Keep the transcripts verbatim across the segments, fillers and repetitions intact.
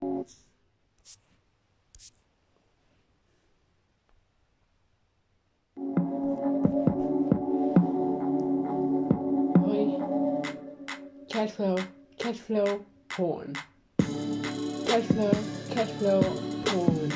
Oi, cash flow, cash flow, porn. Cash flow, cash flow, porn.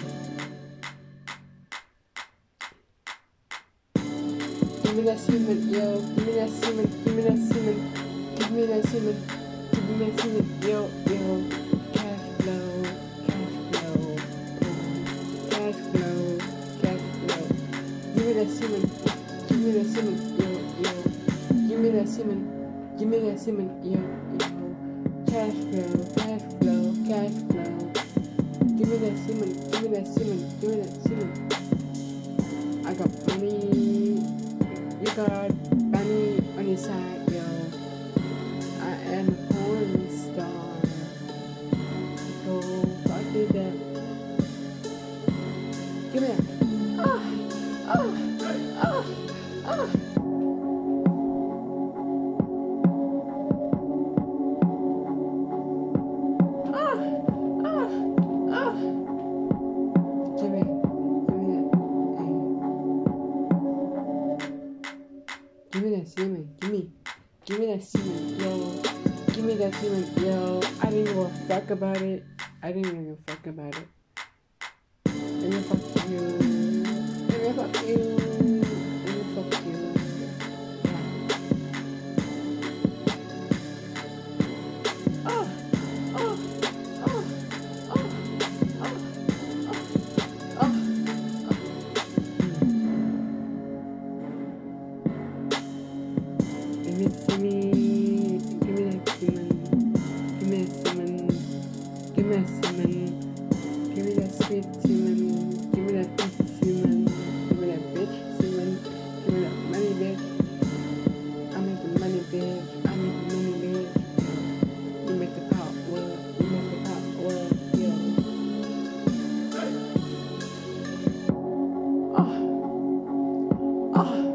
Give me that semen, yo. Give me that semen, give me that semen. Give me that semen, give me that semen, yo, yo. Cash flow, cash flow, porn. Cash flow, cash flow. Give me that semen, give me that semen, yo, yo. Give me that semen, give me that semen, yo, yo. Cash flow, cash flow, cash flow. Give me that semen, give me that semen, give me that semen. I got money, you got money on your side, yo. I am a porn star. Go fuck me that. Give me that. Ah, ah, ah, ah. Give me, give me that. Hey. Give me that semen. Give me, give me that semen, yo. Give me that semen, yo. I didn't give a fuck about it. I didn't even give a fuck about it. Let me fuck you. Let me fuck you. Let me fuck you. Yeah. Oh, oh, oh, oh, oh, oh, oh. Give me, give me, give me that semen. Give me that semen. Give me that semen. Give me that sweet semen. Give me that bitch semen. Give me that bitch semen. Give me that money bitch. I make the money bitch. I make the money bitch. You make the pop work. You make the pop work. Yeah. Oh. Oh.